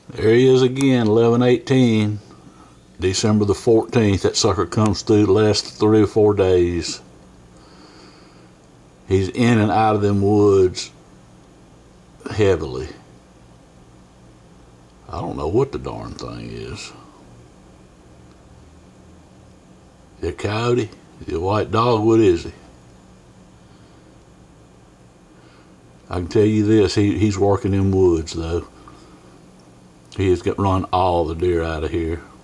There he is again, 11/18, December the 14th. That sucker comes through the last 3 or 4 days. He's in and out of them woods heavily. I don't know what the darn thing is. Is it a coyote? Is it a white dog? What is he? I can tell you this, he's working in woods though. He has run all the deer out of here.